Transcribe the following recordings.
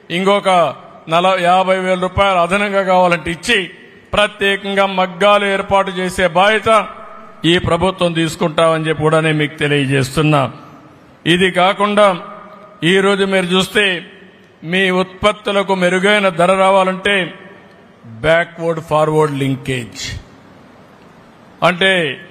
ఇంకొక 50,000 రూపాయలు అదనంగా కావాలంటే ఇచ్చి ప్రత్యేకంగా మగ్గాలు ఏర్పాటు చేసే బాధ్యత ఈ ప్రభుత్వం తీసుకుంటామని చెప్పి కూడా నేను మీకు తెలియజేస్తున్నా. ఇది కాకుండా ఈరోజు మీరు చూస్తే మీ ఉత్పత్తులకు మెరుగైన ధర రావాలంటే బ్యాక్వర్డ్ ఫార్వర్డ్ లింకేజ్ అంటే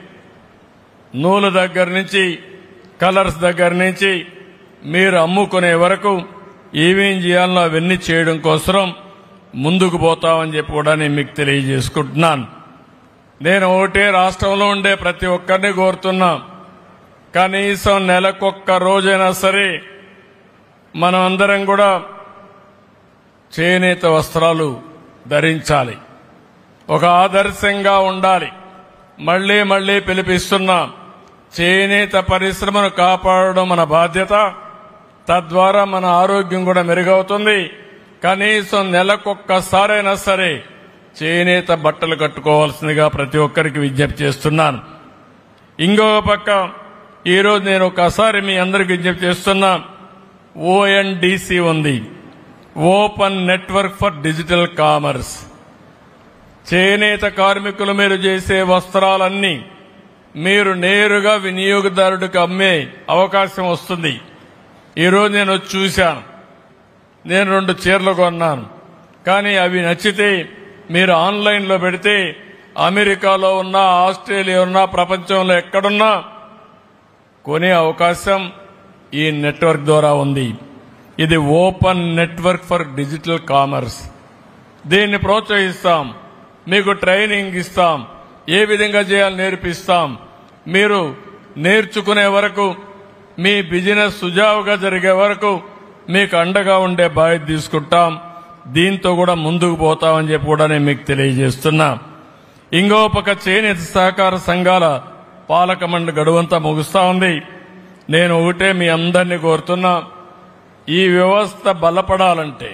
నూలు దగ్గర నుంచి కలర్స్ దగ్గర నుంచి మీరు అమ్ముకునే వరకు ఏమేం చేయాలనో అవన్నీ చేయడం కోసం ముందుకు పోతామని చెప్పి కూడా నేను మీకు తెలియజేసుకుంటున్నాను. నేను ఒకటే రాష్ట్రంలో ఉండే ప్రతి ఒక్కరిని కోరుతున్నా, కనీసం నెలకొక్క రోజైనా సరే మనం అందరం కూడా చేనేత వస్త్రాలు ధరించాలి, ఒక ఆదర్శంగా ఉండాలి. మళ్లీ మళ్లీ పిలిపిస్తున్నాం, చేనేత పరిశ్రమను కాపాడడం మన బాధ్యత. తద్వారా మన ఆరోగ్యం కూడా మెరుగవుతుంది. కనీసం నెలకొక్కసారైనా సరే చేనేత బట్టలు కట్టుకోవాల్సిందిగా ప్రతి ఒక్కరికి విజ్ఞప్తి చేస్తున్నాను. ఇంకొక పక్క ఈరోజు నేను ఒకసారి మీ అందరికి విజ్ఞప్తి చేస్తున్నా, ONDC ఉంది, open network for digital commerce. చేనేత కార్మికులు మీరు చేసే వస్త్రాలన్నీ మీరు నేరుగా వినియోగదారుడికి అమ్మే అవకాశం వస్తుంది. ఈరోజు నేను చూశాను, నేను 2 చీరలు కొన్నాను, కానీ అవి నచ్చితే మీరు ఆన్లైన్లో పెడితే అమెరికాలో ఉన్నా, ఆస్ట్రేలియా ఉన్నా, ప్రపంచంలో ఎక్కడున్నా కొనే అవకాశం ఈ నెట్వర్క్ ద్వారా ఉంది. ఇది open network for digital commerce. దీన్ని ప్రోత్సహిస్తాం, మీకు ట్రైనింగ్ ఇస్తాం, ఏ విధంగా చేయాలో నేర్పిస్తాం. మీరు నేర్చుకునే వరకు, మీ బిజినెస్ సుజావుగా జరిగే వరకు మీకు అండగా ఉండే బాధ్యత తీసుకుంటాం. దీంతో కూడా ముందుకు పోతామని చెప్పి కూడా నేను మీకు తెలియజేస్తున్నా. ఇంకో పక్క చేనేత సహకార సంఘాల పాలక మండలి గడువంతా ముగుస్తా ఉంది. నేను ఒకటే మీ అందరినీ కోరుతున్నా, ఈ వ్యవస్థ బలపడాలంటే,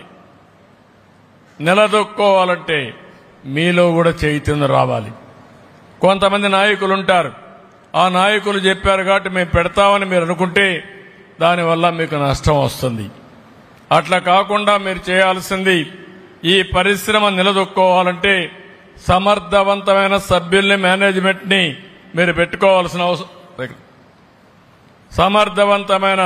నిలదొక్కోవాలంటే మీలో కూడా చైతన్యం రావాలి. కొంతమంది నాయకులు ఉంటారు, ఆ నాయకులు చెప్పారు కాబట్టి మేము పెడతామని మీరు అనుకుంటే దానివల్ల మీకు నష్టం వస్తుంది. అట్లా కాకుండా మీరు చేయాల్సింది, ఈ పరిశ్రమ నిలదొక్కోవాలంటే సమర్థవంతమైన సభ్యుల్ని, మేనేజ్మెంట్ ని మీరు పెట్టుకోవాల్సిన అవసరం. సమర్థవంతమైన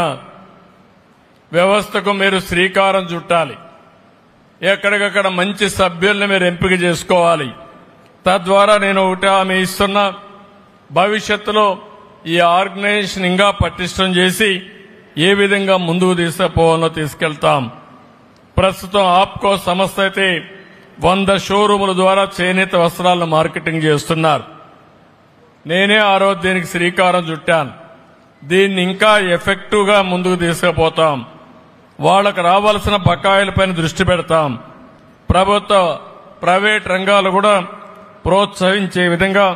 వ్యవస్థకు మీరు శ్రీకారం చుట్టాలి. ఎక్కడికక్కడ మంచి సభ్యుల్ని మీరు ఎంపిక చేసుకోవాలి. తద్వారా నేను ఒకటి హామీ ఇస్తున్నా, భవిష్యత్తులో ఈ ఆర్గనైజేషన్ ఇంకా పటిష్టం చేసి ఏ విధంగా ముందుకు తీసుకుపోవాలో తీసుకెళ్తాం. ప్రస్తుతం ఆప్కో సంస్థ అయితే 100 షోరూముల ద్వారా చేనేత వస్త్రాలను మార్కెటింగ్ చేస్తున్నారు. నేనే ఆ రోజు దీనికి శ్రీకారం చుట్టాను. దీన్ని ఇంకా ఎఫెక్టివ్ గా ముందుకు తీసుకుపోతాం. వాళ్లకు రావాల్సిన బకాయిలపైన దృష్టి పెడతాం. ప్రభుత్వ, ప్రైవేట్ రంగాలు కూడా ప్రోత్సహించే విధంగా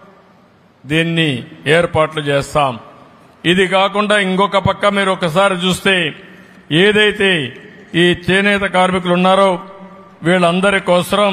దీన్ని ఏర్పాట్లు చేస్తాం. ఇది కాకుండా ఇంకొక పక్క మీరు ఒకసారి చూస్తే, ఏదైతే ఈ చేనేత కార్మికులు ఉన్నారో వీళ్ళందరి కోసం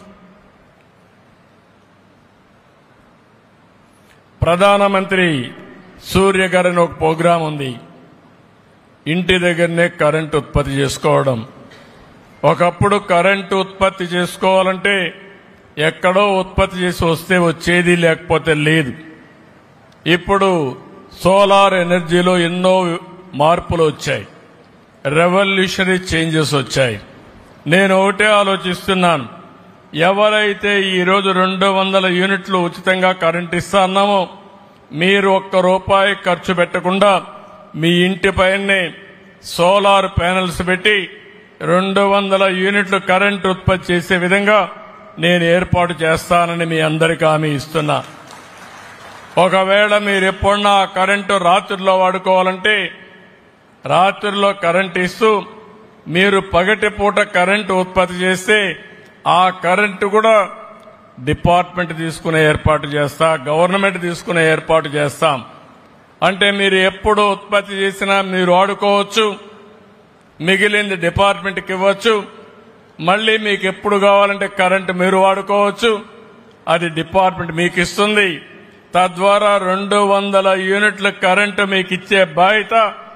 ప్రధానమంత్రి సూర్యఘర్ అని ఒక ప్రోగ్రాం ఉంది. ఇంటి దగ్గరనే కరెంటు ఉత్పత్తి చేసుకోవడం. ఒకప్పుడు కరెంటు ఉత్పత్తి చేసుకోవాలంటే ఎక్కడో ఉత్పత్తి చేసి వస్తే వచ్చేది, లేకపోతే లేదు. ఇప్పుడు సోలార్ ఎనర్జీలో ఎన్నో మార్పులు వచ్చాయి, రెవల్యూషనరీ చేంజెస్ వచ్చాయి. నేను ఒకటే ఆలోచిస్తున్నాను, ఎవరైతే ఈరోజు 200 యూనిట్లు ఉచితంగా కరెంట్ ఇస్తున్నామో మీరు ₹1 ఖర్చు పెట్టకుండా మీ ఇంటిపైనే సోలార్ ప్యానెల్స్ పెట్టి 200 యూనిట్లు కరెంట్ ఉత్పత్తి చేసే విధంగా నేను ఏర్పాటు చేస్తానని మీ అందరికీ హామీ ఇస్తున్నా. ఒకవేళ మీరు ఎప్పుడన్నా కరెంటు రాత్రుల్లో వాడుకోవాలంటే రాత్రుల్లో కరెంటు ఇస్తూ మీరు పగటి పూట కరెంటు ఉత్పత్తి చేస్తే ఆ కరెంటు కూడా డిపార్ట్మెంట్ తీసుకునే ఏర్పాటు చేస్తా, గవర్నమెంట్ తీసుకునే ఏర్పాటు చేస్తాం. అంటే మీరు ఎప్పుడు ఉత్పత్తి చేసినా మీరు వాడుకోవచ్చు, మిగిలింది డిపార్ట్మెంట్కి ఇవ్వచ్చు. మళ్లీ మీకు ఎప్పుడు కావాలంటే కరెంటు మీరు వాడుకోవచ్చు, అది డిపార్ట్మెంట్ మీకు ఇస్తుంది. తద్వారా 200 యూనిట్ల కరెంటు మీకు ఇచ్చే బాధ్యత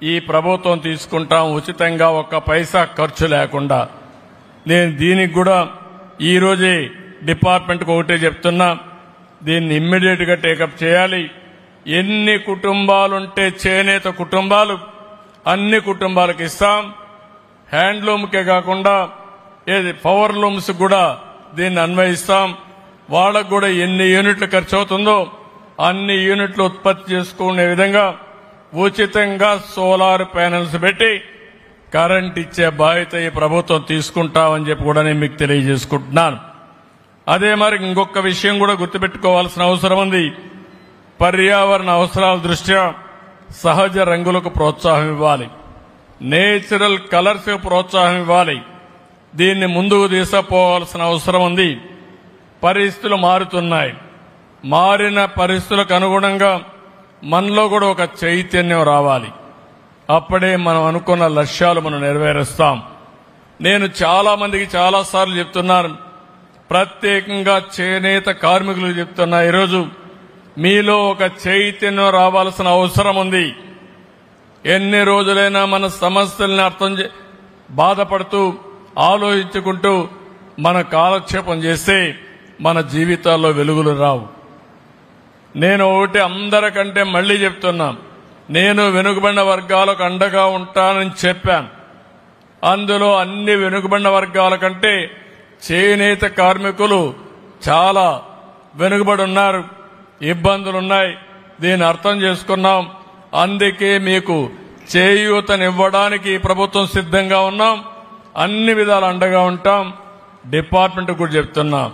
ఈ ప్రభుత్వం తీసుకుంటాం ఉచితంగా ఒక్క పైసా ఖర్చు లేకుండా. నేను దీనికి కూడా ఈరోజే డిపార్ట్మెంట్కి ఒకటే చెప్తున్నా, దీన్ని ఇమ్మీడియట్ గా టేకప్ చేయాలి. ఎన్ని కుటుంబాలుంటే చేనేత కుటుంబాలు అన్ని కుటుంబాలకు ఇస్తాం. హ్యాండ్లూమ్కే కాకుండా పవర్ లూమ్స్ కూడా దీన్ని అన్వయిస్తాం. వాళ్ళకు కూడా ఎన్ని యూనిట్లు ఖర్చు అవుతుందో అన్ని యూనిట్లు ఉత్పత్తి చేసుకునే విధంగా ఉచితంగా సోలార్ ప్యానెల్స్ పెట్టి కరెంట్ ఇచ్చే బాధ్యత ఈ ప్రభుత్వం తీసుకుంటామని చెప్పి కూడా నేను మీకు తెలియజేసుకుంటున్నాను. అదే మరి ఇంకొక విషయం కూడా గుర్తుపెట్టుకోవాల్సిన అవసరం ఉంది. పర్యావరణ అవసరాల దృష్ట్యా సహజ రంగులకు ప్రోత్సాహం ఇవ్వాలి, నేచురల్ కలర్స్ కు ప్రోత్సాహం ఇవ్వాలి. దీన్ని ముందుకు తీసుకుపోవాల్సిన అవసరం ఉంది. పరిస్థితులు మారుతున్నాయి. మారిన పరిస్థితులకు అనుగుణంగా మనలో కూడా ఒక చైతన్యం రావాలి. అప్పుడే మనం అనుకున్న లక్ష్యాలు మనం నెరవేరుస్తాం. నేను చాలా మందికి చాలాసార్లు చెప్తున్నాను, ప్రత్యేకంగా చేనేత కార్మికులకు చెప్తున్నా, ఈరోజు మీలో ఒక చైతన్యం రావాల్సిన అవసరం ఉంది. ఎన్ని రోజులైనా మన సమస్యల్ని బాధపడుతూ ఆలోచించుకుంటూ మన కాలక్షేపం చేస్తే మన జీవితాల్లో వెలుగులు రావు. నేను ఒకటి అందరికంటే మళ్లీ చెప్తున్నా, నేను వెనుకబడిన వర్గాలకు అండగా ఉంటానని చెప్పాను. అందులో అన్ని వెనుకబడిన వర్గాల కంటే చేనేత కార్మికులు చాలా వెనుకబడి ఉన్నారు, ఇబ్బందులున్నాయి. దీన్ని అర్థం చేసుకున్నాం. అందుకే మీకు చేయూతనివ్వడానికి ప్రభుత్వం సిద్ధంగా ఉన్నాం. అన్ని విధాలు అండగా ఉంటాం. డిపార్ట్మెంట్ కూడా చెప్తున్నాం,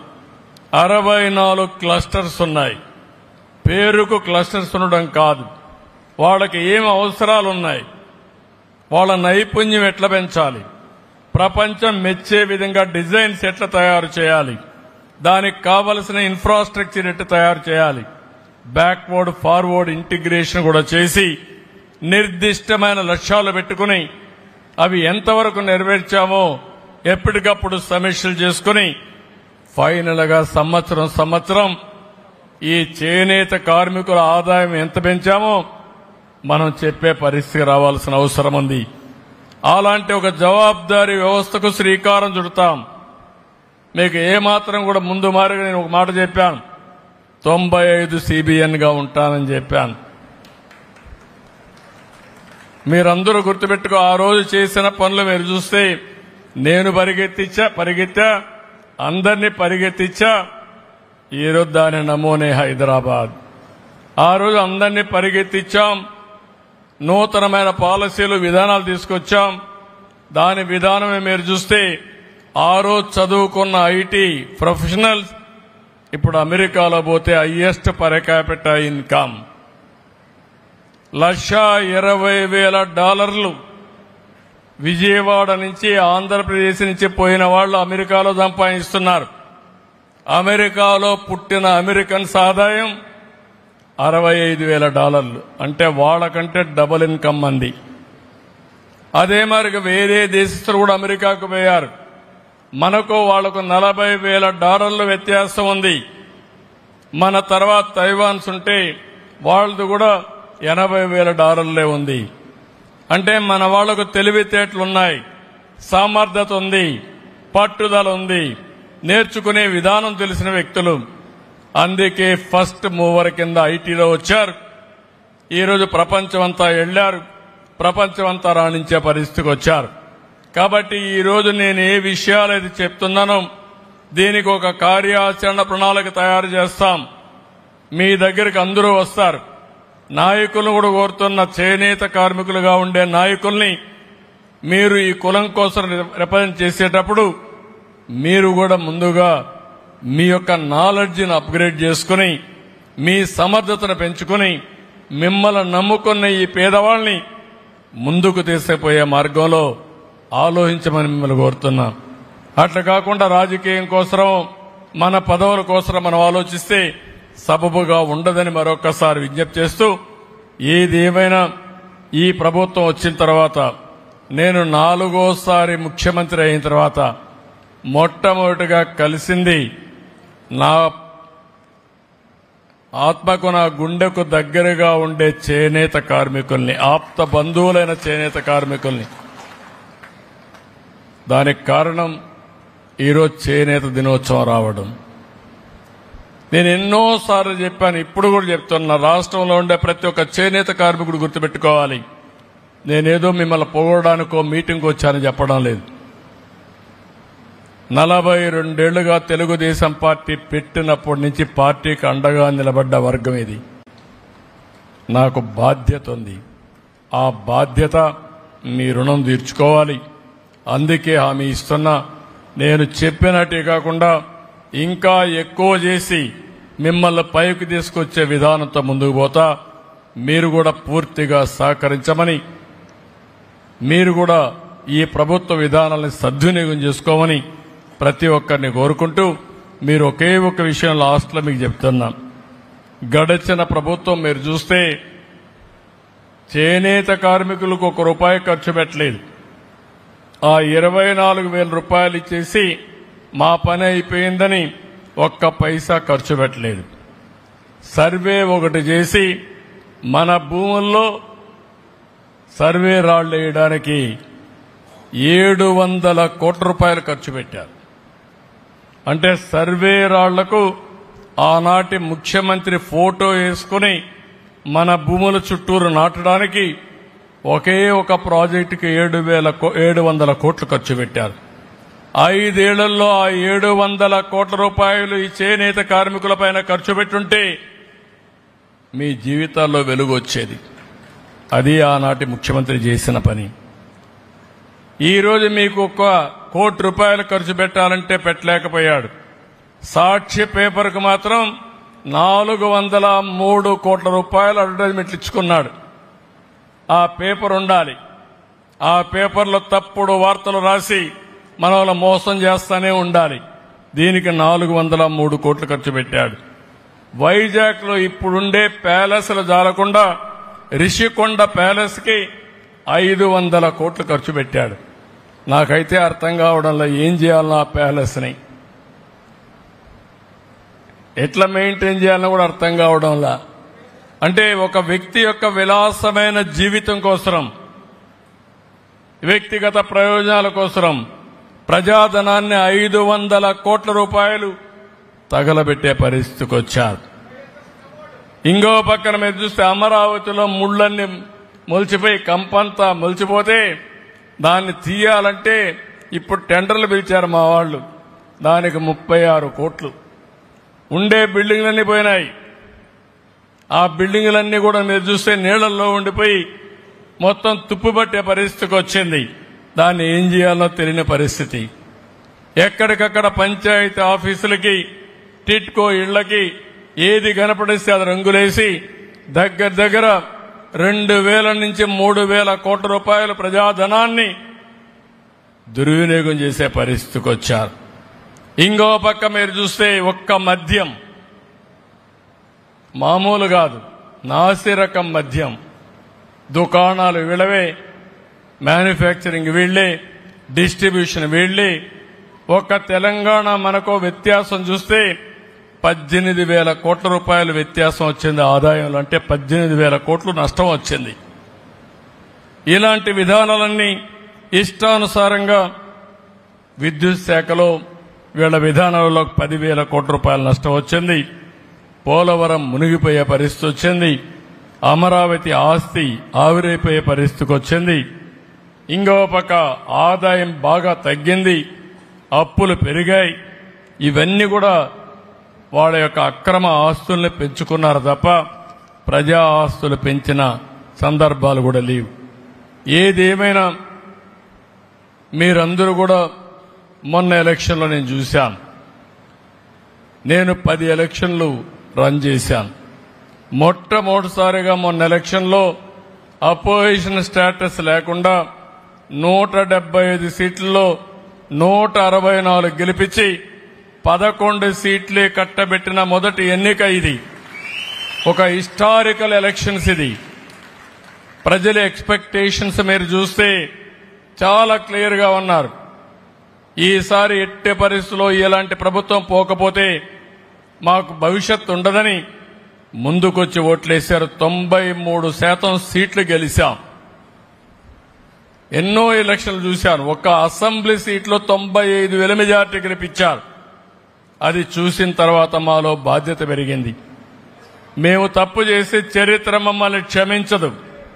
64 క్లస్టర్స్ ఉన్నాయి. పేరుకు క్లస్టర్స్ ఉండడం కాదు, వాళ్ళకి ఏం అవసరాలున్నాయి, వాళ్ళ నైపుణ్యం ఎట్లా పెంచాలి, ప్రపంచం మెచ్చే విధంగా డిజైన్స్ ఎట్లా తయారు చేయాలి, దానికి కావలసిన ఇన్ఫ్రాస్ట్రక్చర్ ఎట్లా తయారు చేయాలి, బ్యాక్వర్డ్ ఫార్వర్డ్ ఇంటిగ్రేషన్ కూడా చేసి నిర్దిష్టమైన లక్ష్యాలు పెట్టుకుని అవి ఎంతవరకు నెరవేర్చామో ఎప్పటికప్పుడు సమీక్షలు చేసుకుని ఫైనల్ గా సంవత్సరం ఈ చేనేత కార్మికుల ఆదాయం ఎంత పెంచామో మనం చెప్పే పరిస్థితి రావాల్సిన అవసరం ఉంది. అలాంటి ఒక జవాబుదారీ వ్యవస్థకు శ్రీకారం చుడతాం. మీకు ఏమాత్రం కూడా ముందు మారిగా నేను ఒక మాట చెప్పాను, 95 CBN గా ఉంటానని చెప్పాను. మీరందరూ గుర్తుపెట్టుకో, ఆ రోజు చేసిన పనులు మీరు చూస్తే నేను పరిగెత్తా అందరినీ పరిగెత్తిచ్చా. ఈరోజు దాని నమూనే హైదరాబాద్. ఆ రోజు అందరినీ పరిగెత్తిచ్చాం, నూతనమైన పాలసీలు విధానాలు తీసుకొచ్చాం. దాని విధానమే మీరు చూస్తే ఆ రోజు చదువుకున్న ఐటీ ప్రొఫెషనల్స్ ఇప్పుడు అమెరికాలో పోతే highest per capita income $1,20,000 Vijayawada నుంచి ఆంధ్రప్రదేశ్ నుంచి పోయిన వాళ్ళు అమెరికాలో సంపాదిస్తున్నారు. అమెరికాలో పుట్టిన అమెరికన్స్ ఆదాయం $65,000, అంటే వాళ్ళకంటే డబుల్ ఇన్కమ్ అంది. అదే మరి వేరే దేశస్తులు కూడా అమెరికాకు పోయారు. మనకు వాళ్లకు $40,000 వ్యత్యాసం ఉంది. మన తర్వాత తైవాన్స్ ఉంటే వాళ్ళది కూడా $80,000 ఉంది. అంటే మన వాళ్లకు తెలివితేటలున్నాయి, సామర్థ్యత ఉంది, పట్టుదల ఉంది, నేర్చుకునే విధానం తెలిసిన వ్యక్తులు. అందుకే ఫస్ట్ మూవర్ కింద ఐటీలో వచ్చారు. ఈరోజు ప్రపంచమంతా వెళ్లారు, ప్రపంచమంతా రాణించే పరిస్థితికి వచ్చారు. కాబట్టి ఈరోజు నేను ఏ విషయాలైతే చెప్తున్నానో దీనికి ఒక కార్యాచరణ ప్రణాళిక తయారు చేస్తాం. మీ దగ్గరికి అందరూ వస్తారు. నాయకులను కూడా కోరుతున్న, చేనేత కార్మికులుగా ఉండే నాయకుల్ని మీరు ఈ కులం కోసం రిప్రజెంట్ చేసేటప్పుడు మీరు కూడా ముందుగా మీ యొక్క నాలెడ్జిని అప్గ్రేడ్ చేసుకుని మీ సమర్థతను పెంచుకుని మిమ్మల్ని నమ్ముకున్న ఈ పేదవాళ్ళని ముందుకు తీసుకుపోయే మార్గంలో ఆలోచించమని మిమ్మల్ని కోరుతున్నా. అట్లా కాకుండా రాజకీయం కోసం మన పదవుల కోసం మనం ఆలోచిస్తే సబబుగా ఉండదని మరొకసారి విజ్ఞప్తి చేస్తూ, ఏది ఏమైనా ఈ ప్రభుత్వం వచ్చిన తర్వాత, నేను 4వసారి ముఖ్యమంత్రి అయిన తర్వాత మొట్టమొదటిగా కలిసింది ఆత్మకు నా గుండెకు దగ్గరగా ఉండే చేనేత కార్మికుల్ని, ఆప్త బంధువులైన చేనేత కార్మికుల్ని. దానికి కారణం ఈరోజు చేనేత దినోత్సవం రావడం. నేను ఎన్నోసార్లు చెప్పాను, ఇప్పుడు కూడా చెప్తున్నా, రాష్ట్రంలో ఉండే ప్రతి ఒక్క చేనేత కార్మికుడు గుర్తుపెట్టుకోవాలి, నేనేదో మిమ్మల్ని పొగడానికో మీటింగ్కి వచ్చానని చెప్పడం లేదు. 42 ఏళ్లుగా తెలుగుదేశం పార్టీ పెట్టినప్పటి నుంచి పార్టీకి అండగా నిలబడ్డ వర్గం ఇది. నాకు బాధ్యత ఉంది. ఆ బాధ్యత మీ రుణం తీర్చుకోవాలి. అందుకే హామీ ఇస్తున్నా, నేను చెప్పినట్టే కాకుండా ఇంకా ఎక్కువ చేసి మిమ్మల్ని పైకి తీసుకొచ్చే విధానంతో ముందుకు పోతా. మీరు కూడా పూర్తిగా సహకరించమని, మీరు కూడా ఈ ప్రభుత్వ విధానాలను సద్వినియోగం చేసుకోమని ప్రతి ఒక్కరిని కోరుకుంటూ, మీరు ఒకే ఒక విషయం లాస్ట్లో మీకు చెప్తున్నా. గడిచిన ప్రభుత్వం మీరు చూస్తే చేనేత కార్మికులకు ₹1 ఖర్చు పెట్టలేదు. ఆ 24,000 రూపాయలు ఇచ్చేసి మా పని అయిపోయిందని ఒక్క పైసా ఖర్చు పెట్టలేదు. సర్వే ఒకటి చేసి మన భూముల్లో సర్వే రాళ్లు వేయడానికి 700 కోట్ల రూపాయలు ఖర్చు పెట్టారు. అంటే సర్వే రాళ్లకు ఆనాటి ముఖ్యమంత్రి ఫోటో వేసుకుని మన భూముల చుట్టూరు నాటడానికి ఒకే ఒక ప్రాజెక్టుకి 700 కోట్లు ఖర్చు పెట్టారు. 5 ఏళ్లలో ఆ 700 కోట్ల రూపాయలు ఈ చేనేత కార్మికులపైన ఖర్చు పెట్టుంటే మీ జీవితాల్లో వెలుగు వచ్చేది. అది ఆనాటి ముఖ్యమంత్రి చేసిన పని. ఈరోజు మీకు ₹1 కోటి ఖర్చు పెట్టాలంటే పెట్టలేకపోయాడు. సాక్షి పేపర్కు మాత్రం 403 కోట్ల రూపాయలు అడ్వర్టైజ్మెంట్లు ఇచ్చుకున్నాడు. ఆ పేపర్ ఉండాలి. ఆ పేపర్లో తప్పుడు వార్తలు రాసి మన వాళ్ళ మోసం చేస్తానే ఉండాలి. దీనికి 403 కోట్లు ఖర్చు పెట్టాడు. వైజాగ్ లో ఇప్పుడుండే ప్యాలెస్లు జాలకుండా రిషికొండ ప్యాలెస్ కి 500 కోట్లు ఖర్చు పెట్టాడు. నాకైతే అర్థం కావడంలో ఏం చేయాలన్నా ఆ ప్యాలెస్ ని ఎట్లా మెయింటైన్ చేయాలని కూడా అర్థం కావడంలా. అంటే ఒక వ్యక్తి యొక్క విలాసమైన జీవితం కోసం, వ్యక్తిగత ప్రయోజనాల కోసం ప్రజాధనాన్ని 500 కోట్ల రూపాయలు తగలబెట్టే పరిస్థితికి వచ్చారు. ఇంకో పక్కన మీరు చూస్తే అమరావతిలో ముళ్లన్నీ మొలిచిపోయి కంపంతా మొలిచిపోతే దాన్ని తీయాలంటే ఇప్పుడు టెండర్లు పిలిచారు మా వాళ్ళు. దానికి 36 కోట్లు. ఉండే బిల్డింగ్లన్నీ పోయినాయి. ఆ బిల్డింగ్లన్నీ కూడా మీరు చూస్తే నీళ్లలో ఉండిపోయి మొత్తం తుప్పుపట్టే పరిస్థితికి వచ్చింది. దాన్ని ఏం చేయాలో తెలియని పరిస్థితి. ఎక్కడికక్కడ పంచాయతీ ఆఫీసులకి, టిట్కో ఇళ్లకి ఏది కనపడిస్తే అది రంగులేసి దగ్గర 2,000 నుంచి 3,000 కోట్ల రూపాయల ప్రజాధనాన్ని దుర్వినియోగం చేసే పరిస్థితికి వచ్చారు. ఇంకో పక్క మీరు చూస్తే ఒక్క మద్యం మామూలు కాదు, నాసిరకం మద్యం. దుకాణాలు వీళ్ళవే, మ్యానుఫ్యాక్చరింగ్ వీళ్లే, డిస్ట్రిబ్యూషన్ వీళ్లే. ఒక తెలంగాణ మనకు వ్యత్యాసం చూస్తే 18,000 కోట్ల రూపాయలు వ్యత్యాసం వచ్చింది ఆదాయంలో. అంటే 18,000 కోట్లు నష్టం వచ్చింది. ఇలాంటి విధానాలన్నీ ఇష్టానుసారంగా విద్యుత్ శాఖలో వీళ్ల విధానాలలో 10,000 కోట్ల రూపాయల నష్టం వచ్చింది. పోలవరం మునిగిపోయే పరిస్థితి వచ్చింది. అమరావతి ఆస్తి ఆవిరైపోయే పరిస్థితికి వచ్చింది. ఇంకో పక్క ఆదాయం బాగా తగ్గింది, అప్పులు పెరిగాయి. ఇవన్నీ కూడా వాళ్ళ యొక్క అక్రమ ఆస్తుల్ని పెంచుకున్నారు తప్ప ప్రజా ఆస్తులు పెంచిన సందర్భాలు కూడా లేవు. ఏదేమైనా మీరందరూ కూడా మొన్న ఎలక్షన్లో నేను చూశాను. నేను 10 ఎలక్షన్లు రన్ చేశాను. మొట్టమొదటిసారిగా మొన్న ఎలక్షన్లో అపోజిషన్ స్టేటస్ లేకుండా 175 సీట్లలో 164 గెలిపించి 11 సీట్లే కట్టబెట్టిన మొదటి ఎన్నిక ఇది. ఒక హిస్టారికల్ ఎలక్షన్స్ ఇది. ప్రజల ఎక్స్పెక్టేషన్స్ మీరు చూస్తే చాలా క్లియర్ గా ఉన్నారు. ఈసారి ఎట్టి పరిస్థితుల్లో ఇలాంటి ప్రభుత్వం పోకపోతే మాకు భవిష్యత్తు ఉండదని ముందుకొచ్చి ఓట్లేశారు. 93% సీట్లు గెలిచాం. ఎన్నో ఎలక్షన్లు చూశాను. ఒక్క అసెంబ్లీ సీట్లో 95,000 మెజార్టీ గెలిపించారు. అది చూసిన తర్వాత మాలో బాధ్యత పెరిగింది. మేము తప్పు చేసి చరిత్ర మమ్మల్ని క్షమించదు.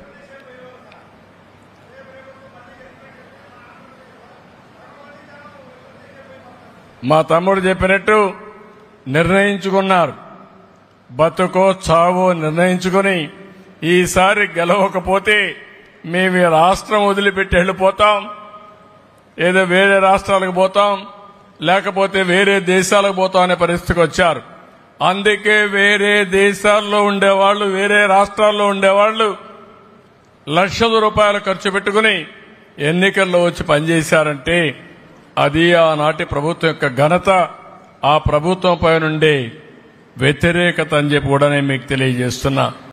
మా తమ్ముడు చెప్పినట్టు నిర్ణయించుకున్నారు. బతుకో చావో నిర్ణయించుకుని ఈసారి గెలవకపోతే మేము ఈ రాష్ట్రం వదిలిపెట్టి వెళ్ళిపోతాం, ఏదో వేరే రాష్ట్రాలకు పోతాం, లేకపోతే వేరే దేశాలకు పోతాం అనే పరిస్థితికి వచ్చారు. అందుకే వేరే దేశాల్లో ఉండేవాళ్లు, వేరే రాష్ట్రాల్లో ఉండేవాళ్లు లక్షల రూపాయలు ఖర్చు పెట్టుకుని ఎన్నికల్లో వచ్చి పనిచేశారంటే అది ఆనాటి ప్రభుత్వం యొక్క ఘనత, ఆ ప్రభుత్వం పై నుండే వ్యతిరేకత అని చెప్పి కూడా నేను మీకు తెలియజేస్తున్నా.